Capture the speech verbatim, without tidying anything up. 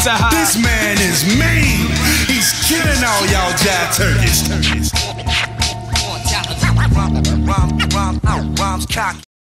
This man is mean. He's killing all y'all jive turkeys. Rhymes cocky.